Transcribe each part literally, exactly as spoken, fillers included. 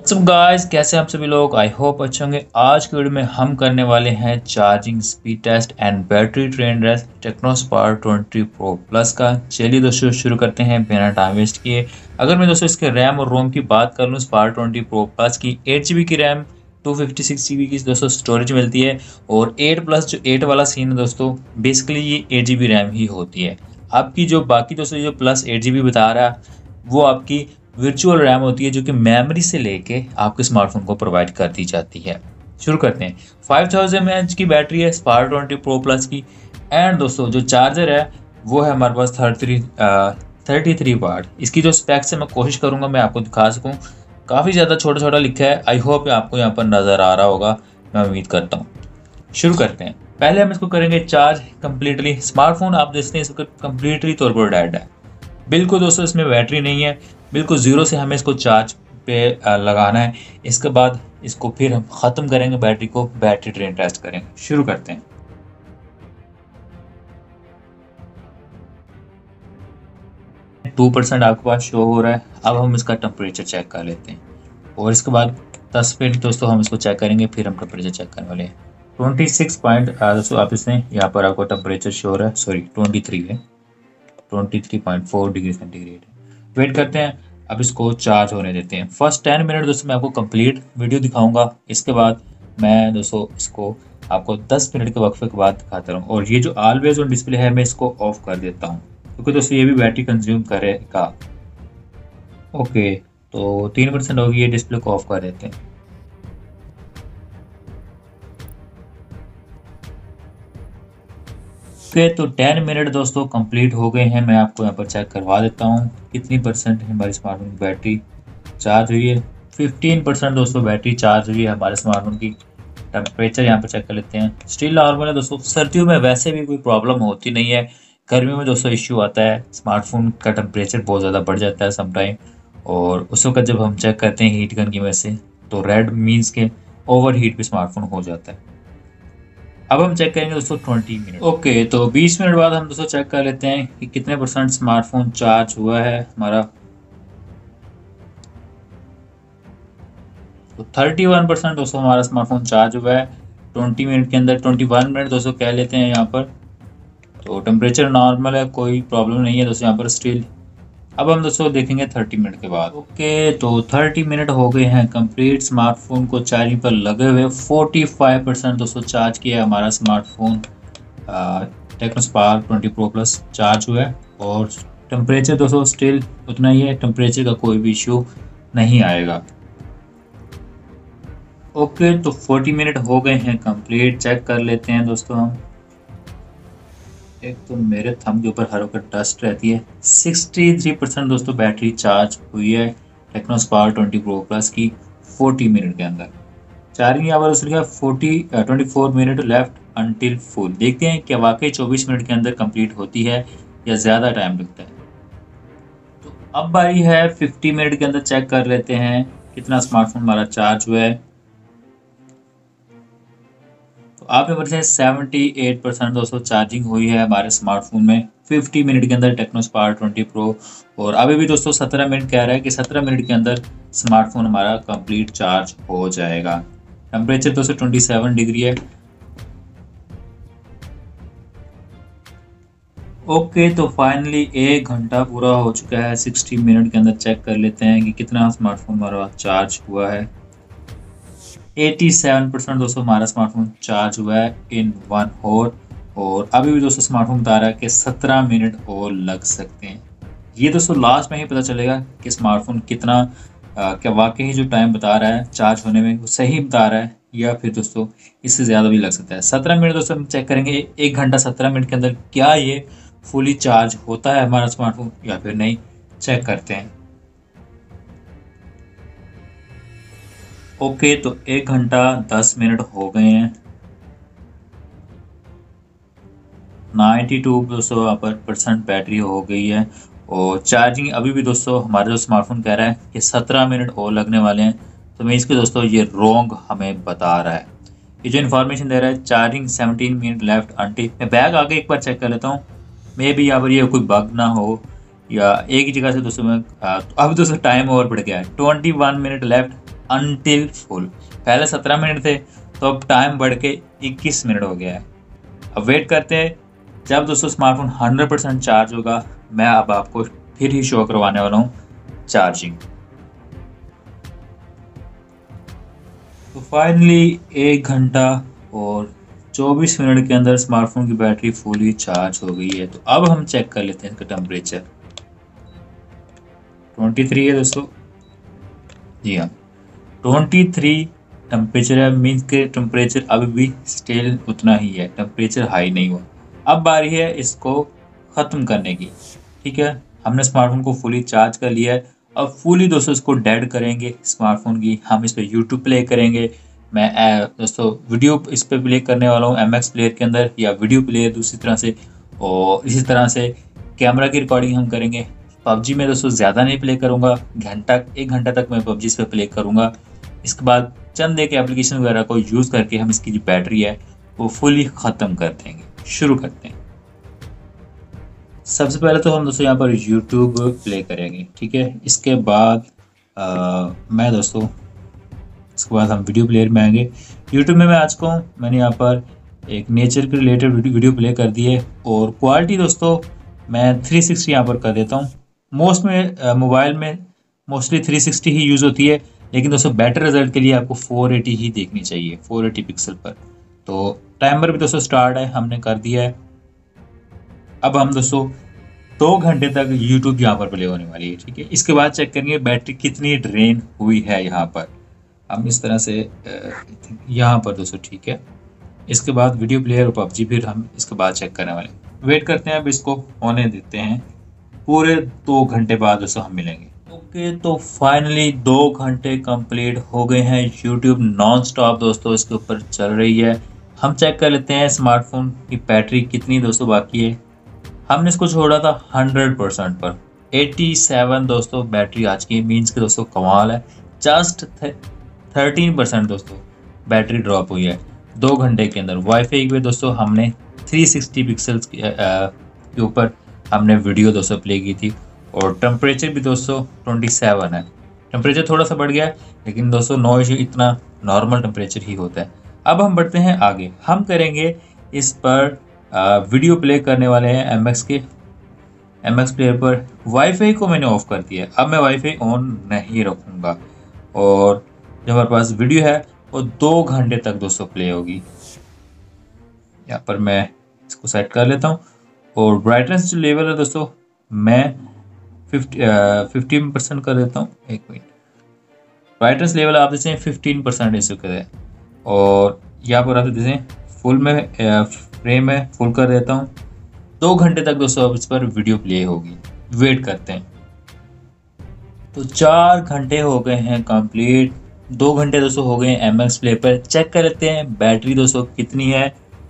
सब गाइस, कैसे हैं आप सभी लोग। आई होप अच्छे होंगे। आज के वीडियो में हम करने वाले हैं charging speed test and battery drain test Tecno Spark twenty pro plus का। चलिए दोस्तों शुरू करते हैं बिना टाइम वेस्ट किए। अगर मैं दोस्तों इसके रैम और रोम की बात कर लूँ, स्पार्क ट्वेंटी प्रो प्लस की एट जी बी की RAM, two fifty six G B की दोस्तों स्टोरेज मिलती है। और एट प्लस जो एट वाला सीन है दोस्तों, बेसिकली ये एट जी बी रैम ही होती है। आपकी जो बाकी दोस्तों जो प्लस एट जी बी बता रहा है वो आपकी वर्चुअल रैम होती है, जो कि मेमोरी से लेके आपके स्मार्टफोन को प्रोवाइड कर दी जाती है। शुरू करते हैं। फाइव थाउजेंड एम एच की बैटरी है स्पार्क ट्वेंटी प्रो प्लस की। एंड दोस्तों जो चार्जर है वो है हमारे पास थर्टी थर्टी थ्री वाट। इसकी जो स्पेक्स है मैं कोशिश करूंगा मैं आपको दिखा सकूं। काफ़ी ज़्यादा छोटा छोटा लिखा है। आई होप आपको यहाँ पर नज़र आ रहा होगा, मैं उम्मीद करता हूँ। शुरू करते हैं। पहले हम इसको करेंगे चार्ज कम्प्लीटली। स्मार्टफोन आप देखते हैं इसको कम्प्लीटली तौर पर डेड है। बिल्कुल दोस्तों इसमें बैटरी नहीं है, बिल्कुल ज़ीरो से हमें इसको चार्ज पे लगाना है। इसके बाद इसको फिर हम ख़त्म करेंगे बैटरी को, बैटरी ड्रेन टेस्ट करेंगे। शुरू करते हैं। टू परसेंट आपके पास शो हो रहा है। अब हम इसका टेम्परेचर चेक कर लेते हैं और इसके बाद दस मिनट दोस्तों हम इसको चेक करेंगे, फिर हम टेम्परेचर चेक करने वाले हैं। ट्वेंटी सिक्स पॉइंट दोस्तों आप इसमें यहाँ पर आपको टेम्परेचर शो हो रहा है, सॉरी ट्वेंटी थ्री है, twenty three point four degree centigrade. Wait करते हैं, अब इसको चार्ज होने देते हैं। फर्स्ट टेन मिनट दोस्तों मैं आपको कंप्लीट वीडियो दिखाऊंगा। इसके बाद मैं दोस्तों इसको आपको दस मिनट के वक्फे के बाद दिखाता रहूँ। और ये जो ऑलवेज ऑन डिस्प्ले है मैं इसको ऑफ कर देता हूँ, क्योंकि दोस्तों ये भी बैटरी कंज्यूम करेगा। ओके, तो तीन परसेंट होगी, ये डिस्प्ले को ऑफ कर देते हैं। ओके, तो टेन मिनट दोस्तों कंप्लीट हो गए हैं। मैं आपको यहाँ पर चेक करवा देता हूँ कितनी परसेंट हमारे स्मार्टफोन की बैटरी चार्ज हुई है। फिफ्टीन परसेंट दोस्तों बैटरी चार्ज हुई है हमारे स्मार्टफोन की। टेम्परेचर यहाँ पर चेक कर लेते हैं, स्टिल नॉर्मल है दोस्तों। सर्दियों में वैसे भी कोई प्रॉब्लम होती नहीं है, गर्मियों में दोस्तों इश्यू आता है। स्मार्टफोन का टेम्परेचर बहुत ज़्यादा बढ़ जाता है समटाइम, और उस वक्त जब हम चेक करते हैं हीट गन की वजह से, तो रेड मीन्स के ओवर हीट भी स्मार्टफोन हो जाता है। अब हम चेक करेंगे दोस्तों ट्वेंटी मिनट। ओके, तो बीस मिनट बाद हम दोस्तों चेक कर लेते हैं कि कितने परसेंट स्मार्टफोन चार्ज हुआ है हमारा। तो थर्टी वन परसेंट दोस्तों हमारा स्मार्टफोन चार्ज हुआ है ट्वेंटी मिनट के अंदर। ट्वेंटी वन मिनट दोस्तों कह लेते हैं यहाँ पर। तो टेम्परेचर नॉर्मल है, कोई प्रॉब्लम नहीं है दोस्तों यहाँ पर स्टिल। अब हम दोस्तों देखेंगे थर्टी मिनट के बाद। ओके, तो थर्टी मिनट हो गए हैं कंप्लीट स्मार्टफोन को चार्जिंग पर लगे हुए। फोर्टी फाइव परसेंट दोस्तों चार्ज किया है हमारा smartphone Tecno Spark twenty pro plus charge हुआ है। और टेम्परेचर दोस्तों स्टिल उतना ही है, टेम्परेचर का कोई भी इशू नहीं आएगा। ओके, तो फोर्टी मिनट हो गए हैं कंप्लीट। चेक कर लेते हैं दोस्तों हम। एक तो मेरे थंब के ऊपर हर वक्त डस्ट रहती है। सिक्सटी थ्री परसेंट दोस्तों बैटरी चार्ज हुई है टेक्नोस्पार्क ट्वेंटी प्रो प्लस की फोर्टी मिनट के अंदर। चार्जिंग यहाँ पर उसका forty twenty four minute left until full. देखते हैं क्या वाकई चौबीस मिनट के अंदर कंप्लीट होती है या ज़्यादा टाइम लगता है। तो अब बारी है फिफ्टी मिनट के अंदर। चेक कर लेते हैं कितना स्मार्टफोन हमारा चार्ज हुआ है। तो आप यहाँ पर सेवेंटी एट परसेंट दोस्तों चार्जिंग हुई है हमारे स्मार्टफोन में फिफ्टी मिनट के अंदर टेक्नोस्पार्क ट्वेंटी प्रो। और अभी भी दोस्तों सत्रह मिनट कह रहा है कि सत्रह मिनट के अंदर स्मार्टफोन हमारा कंप्लीट चार्ज हो जाएगा। टेम्परेचर दोस्तों ट्वेंटी सेवन डिग्री है। ओके, तो फाइनली एक घंटा पूरा हो चुका है। सिक्सटी मिनट के अंदर चेक कर लेते हैं कि कितना स्मार्टफोन हमारा चार्ज हुआ है। सत्तासी परसेंट दोस्तों हमारा स्मार्टफोन चार्ज हुआ है इन वन होर। और अभी भी दोस्तों स्मार्टफोन बता रहा है कि सत्रह मिनट और लग सकते हैं। ये दोस्तों लास्ट में ही पता चलेगा कि स्मार्टफोन कितना आ, क्या वाकई ही जो टाइम बता रहा है चार्ज होने में वो सही बता रहा है, या फिर दोस्तों इससे ज़्यादा भी लग सकता है। सत्रह मिनट दोस्तों हम चेक करेंगे एक घंटा सत्रह मिनट के अंदर क्या ये फुली चार्ज होता है हमारा स्मार्टफोन या फिर नहीं। चेक करते हैं। ओके, तो एक घंटा दस मिनट हो गए हैं। नाइन्टी टू दोस्तों यहाँ पर परसेंट बैटरी हो गई है। और चार्जिंग अभी भी दोस्तों हमारा जो स्मार्टफोन कह रहा है कि सत्रह मिनट और लगने वाले हैं, तो मैं इसके दोस्तों ये रॉन्ग हमें बता रहा है। ये जो इन्फॉर्मेशन दे रहा है charging seventeen minute left until. मैं बैग आगे एक बार चेक कर लेता हूँ, मे भी यहाँ पर ये कोई बग ना हो या एक ही जगह से दोस्तों में। तो अभी दोस्तों टाइम ओवर बढ़ गया है, twenty one minute left until full. पहले सत्रह मिनट थे तो अब टाइम बढ़ के इक्कीस मिनट हो गया है। अब वेट करते हैं जब दोस्तों स्मार्टफोन हंड्रेड परसेंट चार्ज होगा। मैं अब आपको फिर ही शो करवाने वाला हूँ चार्जिंग। तो फाइनली एक घंटा और चौबीस मिनट के अंदर स्मार्टफोन की बैटरी फुली चार्ज हो गई है। तो अब हम चेक कर लेते हैं इसका टेम्परेचर। तेईस है दोस्तों, जी हाँ तेईस टेम्परेचर है। मीन्स के टेम्परेचर अभी भी स्टिल उतना ही है, टेम्परेचर हाई नहीं हुआ। अब बारी है इसको ख़त्म करने की। ठीक है, हमने स्मार्टफोन को फुली चार्ज कर लिया है। अब फुली दोस्तों इसको डेड करेंगे स्मार्टफोन की। हम इस पर यूट्यूब प्ले करेंगे। मैं दोस्तों वीडियो इस पर प्ले करने वाला हूँ एम एक्स प्लेयर के अंदर, या वीडियो प्लेयर दूसरी तरह से। और इसी तरह से कैमरा की रिकॉर्डिंग हम करेंगे। पबजी में दोस्तों ज़्यादा नहीं प्ले करूँगा, घंटा एक घंटा तक मैं पबजी इस पर प्ले करूँगा। इसके बाद चंद एक एप्लीकेशन वगैरह को यूज़ करके हम इसकी जो बैटरी है वो फुली ख़त्म कर देंगे। शुरू करते हैं। सबसे पहले तो हम दोस्तों यहाँ पर यूट्यूब प्ले करेंगे। ठीक है, इसके बाद आ, मैं दोस्तों इसके बाद हम वीडियो प्लेयर में आएंगे। यूट्यूब में मैं आज को मैंने यहाँ पर एक नेचर के रिलेटेड वीडियो प्ले कर दी है। और क्वालिटी दोस्तों मैं थ्री सिक्सटी यहाँ पर कर देता हूँ। मोस्ट में मोबाइल में मोस्टली थ्री सिक्सटी ही यूज़ होती है, लेकिन दोस्तों बेटर रिजल्ट के लिए आपको फोर एटी ही देखनी चाहिए, फोर एटी पिक्सल पर। तो टाइमर भी दोस्तों स्टार्ट है, हमने कर दिया है। अब हम दोस्तों दो घंटे तक यूट्यूब यहाँ पर प्ले होने वाली है। ठीक है, इसके बाद चेक करेंगे बैटरी कितनी ड्रेन हुई है। यहाँ पर हम इस तरह से यहाँ पर दोस्तों, ठीक है। इसके बाद वीडियो प्लेयर और पबजी फिर हम इसके बाद चेक करने वाले। वेट करते हैं, अब इसको होने देते हैं। पूरे दो घंटे बाद दोस्तों हम मिलेंगे। ओके, तो फाइनली दो घंटे कंप्लीट हो गए हैं। यूट्यूब नॉन स्टॉप दोस्तों इसके ऊपर चल रही है। हम चेक कर लेते हैं स्मार्टफोन की बैटरी कितनी दोस्तों बाकी है। हमने इसको छोड़ा था हंड्रेड परसेंट पर, सत्तासी दोस्तों बैटरी आज की। मीन्स के दोस्तों कमाल है, जस्ट थर्टीन परसेंट दोस्तों बैटरी ड्रॉप हुई है दो घंटे के अंदर। वाईफाई पे दोस्तों हमने थ्री सिक्सटी पिक्सल्स के ऊपर हमने वीडियो दोस्तों प्ले की थी। और टेम्परेचर भी दोस्तों सत्ताईस है। टेम्परेचर थोड़ा सा बढ़ गया है, लेकिन दोस्तों नो इशू, इतना नॉर्मल टेम्परेचर ही होता है। अब हम बढ़ते हैं आगे। हम करेंगे इस पर आ, वीडियो प्ले करने वाले हैं एम एक्स के एम एक्स प्लेयर पर। वाईफाई को मैंने ऑफ कर दिया है, अब मैं वाईफाई ऑन नहीं रखूँगा। और जो हमारे पास वीडियो है वो दो घंटे तक दोस्तों प्ले होगी। यहाँ पर मैं इसको सेट कर लेता हूँ। और ब्राइटनेस जो लेवल है दोस्तों मैं फिफ्टी फिफ्टीन परसेंट कर देता हूँ। एक मिनट, ब्राइटनेस लेवल आप देखें फिफ्टीन परसेंट इसे करें। और यहाँ पर आप देखें फुल में फ्रेम में फुल कर देता हूँ। दो घंटे तक दोस्तों अब इस पर वीडियो प्ले होगी। वेट करते हैं। तो चार घंटे हो गए हैं कंप्लीट। दो घंटे दोस्तों हो गए हैं एम एक्स प्ले पर। चेक कर लेते हैं बैटरी दोस्तों कितनी है।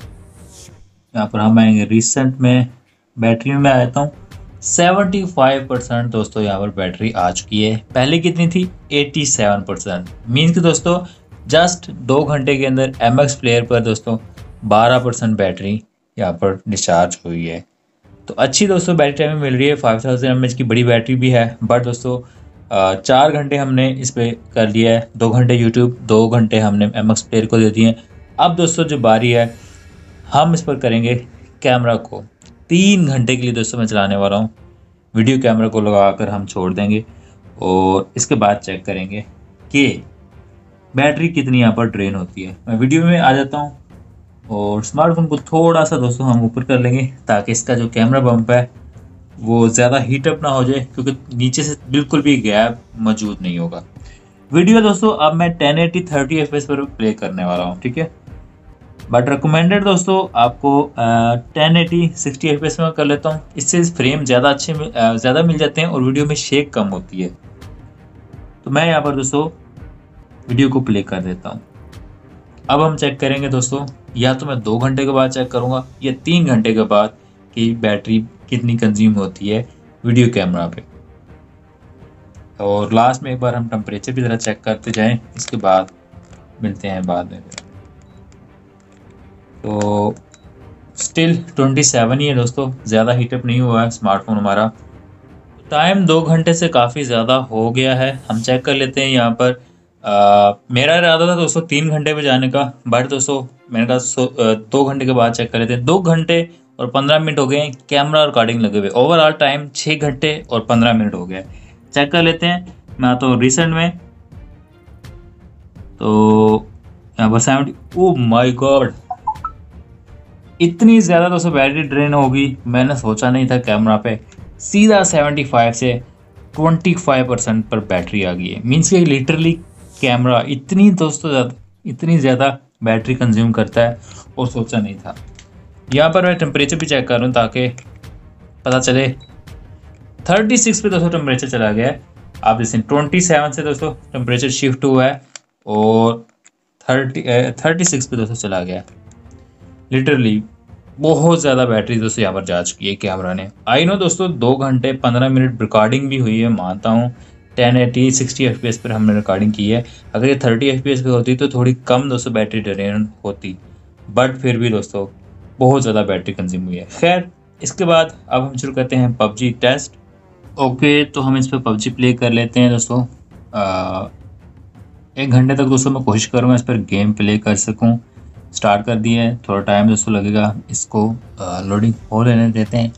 यहाँ पर हम आएंगे रिसेंट में, बैटरी में मैं आता हूँ सेवेंटी फाइव परसेंट दोस्तों यहाँ पर बैटरी आ चुकी है। पहले कितनी थी? Eighty seven percent. मीन्स कि दोस्तों जस्ट दो घंटे के अंदर एम एक्स प्लेयर पर दोस्तों बारह परसेंट बैटरी यहाँ पर डिस्चार्ज हुई है। तो अच्छी दोस्तों बैटरी टाइमिंग मिल रही है। फाइव थाउजेंड एम एच की बड़ी बैटरी भी है। बट दोस्तों चार घंटे हमने इस पर कर लिया है। दो घंटे यूट्यूब, दो घंटे हमने एम एक्स प्लेयर को दे दिए। अब दोस्तों जो बारी है हम इस पर करेंगे कैमरा को। तीन घंटे के लिए दोस्तों मैं चलाने वाला हूँ। वीडियो कैमरा को लगाकर हम छोड़ देंगे और इसके बाद चेक करेंगे कि बैटरी कितनी यहाँ पर ड्रेन होती है। मैं वीडियो में आ जाता हूँ और स्मार्टफोन को थोड़ा सा दोस्तों हम ऊपर कर लेंगे ताकि इसका जो कैमरा बम्प है वो ज़्यादा हीटअप ना हो जाए, क्योंकि नीचे से बिल्कुल भी गैप मौजूद नहीं होगा। वीडियो दोस्तों अब मैं ten eighty thirty F P S पर प्ले करने वाला हूँ। ठीक है, बट रिकमेंडेड दोस्तों आपको ten eighty sixty F P S में कर लेता हूँ। इससे फ्रेम ज़्यादा अच्छे ज़्यादा मिल जाते हैं और वीडियो में शेक कम होती है। तो मैं यहाँ पर दोस्तों वीडियो को प्ले कर देता हूँ। अब हम चेक करेंगे दोस्तों, या तो मैं दो घंटे के बाद चेक करूँगा या तीन घंटे के बाद कि बैटरी कितनी कंज्यूम होती है वीडियो कैमरा पे। और लास्ट में एक बार हम टेम्परेचर भी ज़रा चेक करते जाएं, इसके बाद मिलते हैं बाद में। तो स्टिल ट्वेंटी सेवन ही है दोस्तों, ज़्यादा हीटअप नहीं हुआ है स्मार्टफोन हमारा। टाइम दो घंटे से काफ़ी ज़्यादा हो गया है। हम चेक कर लेते हैं यहाँ पर आ, मेरा इरादा था दोस्तों तीन घंटे पे जाने का, बट दोस्तों मैंने कहा सो अ, दो घंटे के बाद चेक कर लेते हैं। दो घंटे और पंद्रह मिनट हो गए कैमरा रिकॉर्डिंग लगे हुए, ओवरऑल टाइम छः घंटे और पंद्रह मिनट हो गए। चेक कर लेते हैं। मैं आता हूँ रिसेंट में, तो यहाँ पर सेवेंटी, ओ माई गॉड, इतनी ज़्यादा दोस्तों बैटरी ड्रेन होगी मैंने सोचा नहीं था। कैमरा पे सीधा सेवेंटी फाइव से ट्वेंटी फाइव परसेंट पर बैटरी आ गई है। मीन्स कि लिटरली कैमरा इतनी दोस्तों ज़्यादा इतनी ज़्यादा बैटरी कंज्यूम करता है, और सोचा नहीं था। यहाँ पर मैं टेम्परेचर भी चेक कर रहा हूँ ताकि पता चले। थर्टी सिक्स पे दोस्तों टेम्परेचर चला गया है। आप जैसे ट्वेंटी सेवन से दोस्तों टेम्परेचर शिफ्ट हुआ है, और थर्टी थर्टी सिक्स पे दोस्तों चला गया है। लिटरली बहुत ज़्यादा बैटरी दोस्तों यहाँ पर जा चुकी है कैमरा ने। आई नो दोस्तों दो घंटे पंद्रह मिनट रिकॉर्डिंग भी हुई है, मानता हूँ। Ten eighty sixty F P S पर हमने रिकॉर्डिंग की है। अगर ये थर्टी एफ पी एस पे होती तो थोड़ी कम दोस्तों बैटरी ड्रेन होती, बट फिर भी दोस्तों बहुत ज़्यादा बैटरी कंज्यूम हुई है। खैर, इसके बाद अब हम शुरू करते हैं पबजी टेस्ट। ओके, तो हम इस पर पबजी प्ले कर लेते हैं दोस्तों। आ, एक घंटे तक दोस्तों मैं कोशिश करूँगा इस पर गेम प्ले कर सकूँ। स्टार्ट कर दिया है, थोड़ा टाइम दोस्तों लगेगा, इसको लोडिंग हो लेने देते हैं।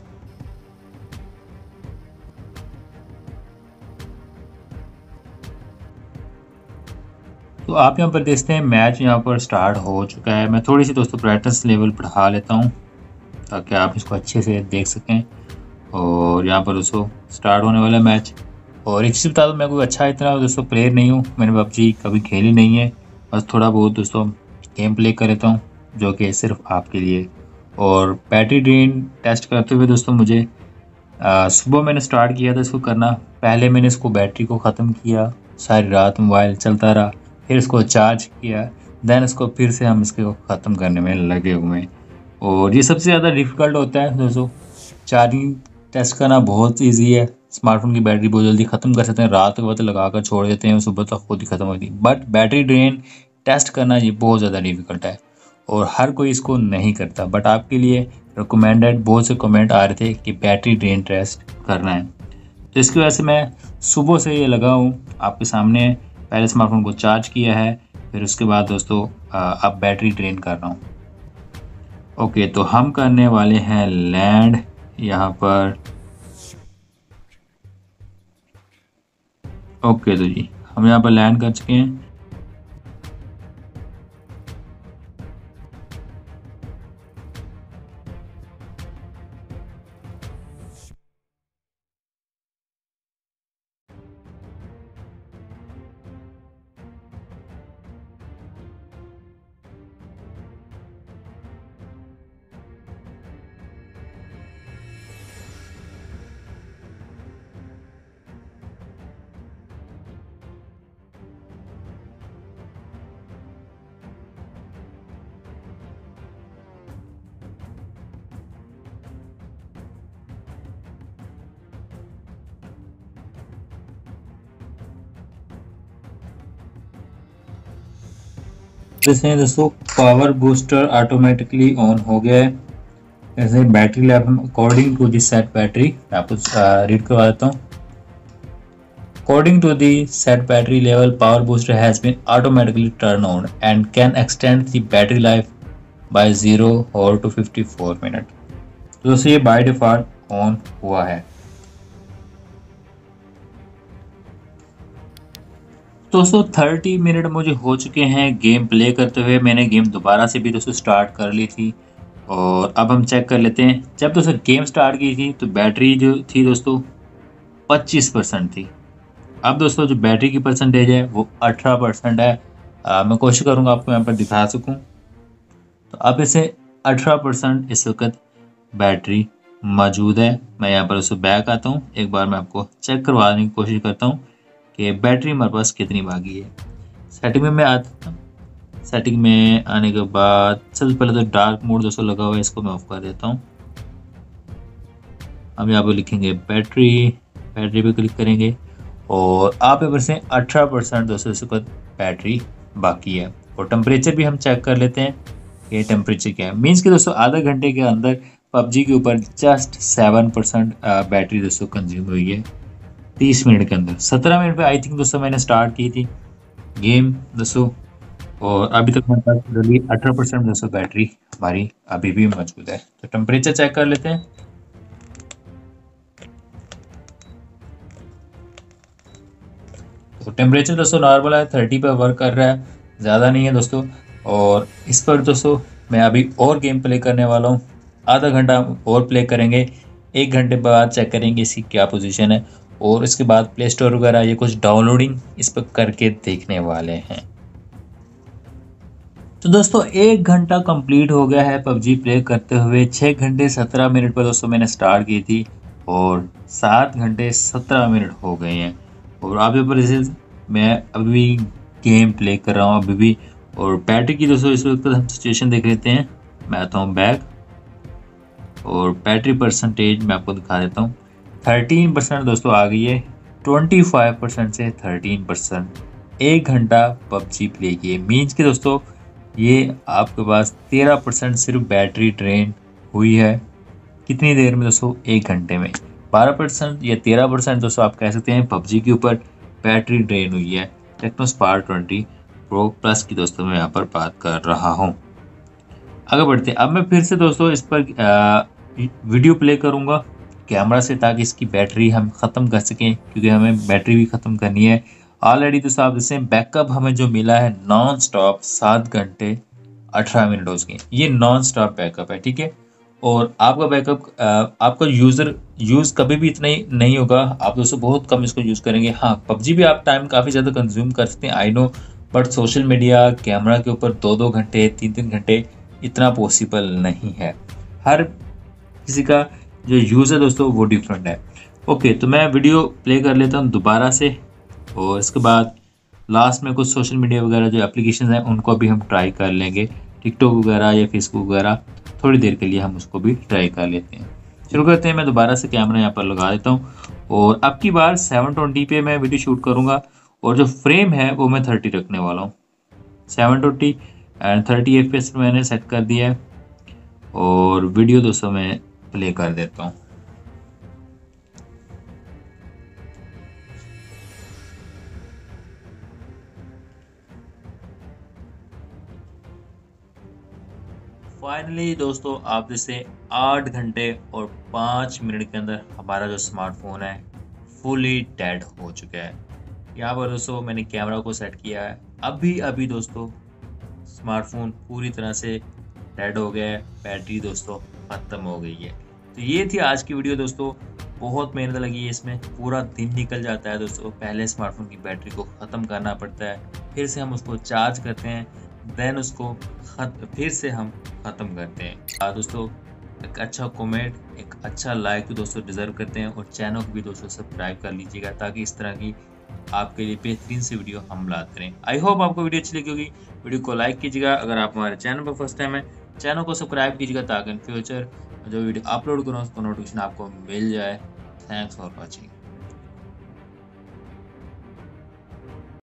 तो आप यहाँ पर देखते हैं मैच यहाँ पर स्टार्ट हो चुका है। मैं थोड़ी सी दोस्तों ब्राइटनेस लेवल बढ़ा लेता हूँ ताकि आप इसको अच्छे से देख सकें। और यहाँ पर दोस्तों स्टार्ट होने वाला मैच। और एक चीज़ बता दूँ, मैं कोई अच्छा इतना दोस्तों प्लेयर नहीं हूँ, मैंने पबजी कभी खेली नहीं है। बस थोड़ा बहुत दोस्तों गेम प्ले कर लेता हूँ, जो कि सिर्फ आपके लिए। और बैटरी ड्रेन टेस्ट करते हुए दोस्तों मुझे सुबह मैंने स्टार्ट किया था इसको करना। पहले मैंने इसको बैटरी को ख़त्म किया, सारी रात मोबाइल चलता रहा, फिर इसको चार्ज किया, देन इसको फिर से हम इसको ख़त्म करने में लगे हुए हैं। और ये सबसे ज़्यादा डिफ़िकल्ट होता है दोस्तों। चार्जिंग टेस्ट करना बहुत ईजी है, स्मार्टफोन की बैटरी बहुत जल्दी ख़त्म कर सकते हैं, रात के वक्त लगा कर छोड़ देते हैं, सुबह तक खुद ही ख़त्म होती है। बट बैटरी ड्रेन टेस्ट करना ये बहुत ज़्यादा डिफ़िकल्ट है, और हर कोई इसको नहीं करता। बट आपके लिए रिकमेंडेड बहुत से कमेंट आ रहे थे कि बैटरी ड्रेन टेस्ट करना है, तो इसकी वजह से मैं सुबह से ये लगा हूँ आपके सामने। पहले स्मार्टफोन को चार्ज किया है, फिर उसके बाद दोस्तों अब बैटरी ड्रेन कर रहा हूँ। ओके, तो हम करने वाले हैं लैंड यहाँ पर। ओके, तो जी हम यहाँ पर लैंड कर चुके हैं। जैसे दोस्तों पावर बूस्टर ऑटोमेटिकली ऑन हो गया है। जैसे battery level according to the set battery, मैं आपको रीड करवा देता हूँ। According to the set battery level, power booster has been automatically turn on and can extend the battery life by zero और टू फिफ्टी फोर मिनट। तो दोस्तों ये by default on हुआ है। दोस्तों थर्टी मिनट मुझे हो चुके हैं गेम प्ले करते हुए। मैंने गेम दोबारा से भी दोस्तों स्टार्ट कर ली थी, और अब हम चेक कर लेते हैं। जब दोस्तों गेम स्टार्ट की थी तो बैटरी जो थी दोस्तों पच्चीस परसेंट थी। अब दोस्तों जो बैटरी की परसेंटेज है वो अठारह परसेंट है। आ, मैं कोशिश करूँगा आपको यहाँ पर दिखा सकूँ। तो अब इसे अठारह परसेंट इस वक्त बैटरी मौजूद है। मैं यहाँ पर उससे बैक आता हूँ, एक बार मैं आपको चेक करवाने की कोशिश करता हूँ कि बैटरी हमारे पास कितनी बाकी है। सेटिंग में मैं आता हूँ। सेटिंग में आने के बाद सबसे पहले तो डार्क मोड दोस्तों लगा हुआ है, इसको मैं ऑफ कर देता हूँ। हम यहाँ पर लिखेंगे बैटरी, बैटरी पे क्लिक करेंगे, और आप यहाँ पर से अठारह परसेंट दोस्तों इस वक्त बैटरी बाकी है। और टेम्परेचर भी हम चेक कर लेते हैं कि टेम्परेचर क्या है। मीन्स कि दोस्तों आधा घंटे के अंदर पबजी के ऊपर जस्ट सेवन परसेंट बैटरी दोस्तों कंज्यूम हुई है तीस मिनट के अंदर। सत्रह मिनट पे आई थिंक दोस्तों मैंने स्टार्ट की थी, गेम दोस्तों। और अभी तक हमारे पास टोटली अठारह परसेंट दोस्तों बैटरी हमारी अभी भी मौजूद है। तो टेम्परेचर चेक कर लेते हैं। तो टेम्परेचर दोस्तों नॉर्मल है, थर्टी पर वर्क कर रहा है, ज़्यादा नहीं है दोस्तों। और इस पर दोस्तों मैं अभी और गेम प्ले करने वाला हूँ, आधा घंटा और प्ले करेंगे, एक घंटे बाद चेक करेंगे इसकी क्या पोजीशन है, और इसके बाद प्ले स्टोर वगैरह ये कुछ डाउनलोडिंग इस पर करके देखने वाले हैं। तो दोस्तों एक घंटा कंप्लीट हो गया है पबजी प्ले करते हुए। छः घंटे सत्रह मिनट पर दोस्तों मैंने स्टार्ट की थी और सात घंटे सत्रह मिनट हो गए हैं। और अभी पर जैसे मैं अभी गेम प्ले कर रहा हूँ अभी भी। और बैटरी की दोस्तों इस वक्त हम सिचुएशन देख लेते हैं। मैं आता हूँ बैक और बैटरी परसेंटेज मैं आपको दिखा देता हूँ। थर्टीन परसेंट दोस्तों आ गई है, ट्वेंटी फाइव परसेंट से थर्टीन परसेंट। एक घंटा पबजी प्ले किए मीन्स के दोस्तों ये आपके पास तेरह परसेंट सिर्फ बैटरी ड्रेन हुई है। कितनी देर में दोस्तों? एक घंटे में। बारह परसेंट या तेरह परसेंट दोस्तों आप कह सकते हैं पबजी के ऊपर बैटरी ड्रेन हुई है Tecno Spark twenty pro plus की दोस्तों मैं यहाँ पर बात कर रहा हूँ। आगे बढ़ते हैं। अब मैं फिर से दोस्तों इस पर आ, वीडियो प्ले करूँगा कैमरा से, ताकि इसकी बैटरी हम ख़त्म कर सकें, क्योंकि हमें बैटरी भी ख़त्म करनी है। ऑलरेडी दोस्तों आप जैसे बैकअप हमें जो मिला है नॉन स्टॉप सात घंटे अठारह मिनट हो गए, ये नॉन स्टॉप बैकअप है, ठीक है। और आपका बैकअप आपका यूज़र यूज़ कभी भी इतना ही नहीं होगा, आप दोस्तों बहुत कम इसको यूज़ करेंगे। हाँ, पबजी भी आप टाइम काफ़ी ज़्यादा कंज्यूम कर सकते हैं, I know, but social media camera के ऊपर दो दो घंटे तीन तीन घंटे इतना पॉसिबल नहीं है। हर किसी का जो यूज़ है दोस्तों वो डिफरेंट है। ओके, तो मैं वीडियो प्ले कर लेता हूँ दोबारा से, और इसके बाद लास्ट में कुछ सोशल मीडिया वगैरह जो एप्लीकेशन हैं उनको भी हम ट्राई कर लेंगे। टिकटॉक वगैरह या फेसबुक वगैरह थोड़ी देर के लिए हम उसको भी ट्राई कर लेते हैं। शुरू करते हैं। मैं दोबारा से कैमरा यहाँ पर लगा देता हूँ, और अब की बार सेवन ट्वेंटी पे मैं वीडियो शूट करूँगा, और जो फ्रेम है वो मैं थर्टी रखने वाला हूँ। Seven twenty and thirty F P S मैंने सेट कर दिया है, और वीडियो दोस्तों मैं प्ले कर देता हूँ। फाइनली दोस्तों आप जैसे आठ घंटे और पाँच मिनट के अंदर हमारा जो स्मार्टफोन है फुली डेड हो चुका है। यहाँ पर दोस्तों मैंने कैमरा को सेट किया है, अभी अभी दोस्तों स्मार्टफोन पूरी तरह से डेड हो गया है, बैटरी दोस्तों ख़त्म हो गई है। तो ये थी आज की वीडियो दोस्तों, बहुत मेहनत लगी है इसमें, पूरा दिन निकल जाता है दोस्तों। पहले स्मार्टफोन की बैटरी को ख़त्म करना पड़ता है, फिर से हम उसको चार्ज करते हैं, देन उसको खत फिर से हम ख़त्म करते हैं। आ, दोस्तों एक अच्छा कमेंट, एक अच्छा लाइक तो दोस्तों डिज़र्व करते हैं, और चैनल को भी दोस्तों सब्सक्राइब कर लीजिएगा, ताकि इस तरह की आपके लिए बेहतरीन सी वीडियो हम लाते रहें। आई होप आपको वीडियो अच्छी लगी होगी। वीडियो को लाइक कीजिएगा, अगर आप हमारे चैनल पर फर्स्ट टाइम है चैनल को सब्सक्राइब कीजिएगा, ताकि इन फ्यूचर जो वीडियो अपलोड करूँ उसको नोटिफिकेशन आपको मिल जाए। Thanks for watching.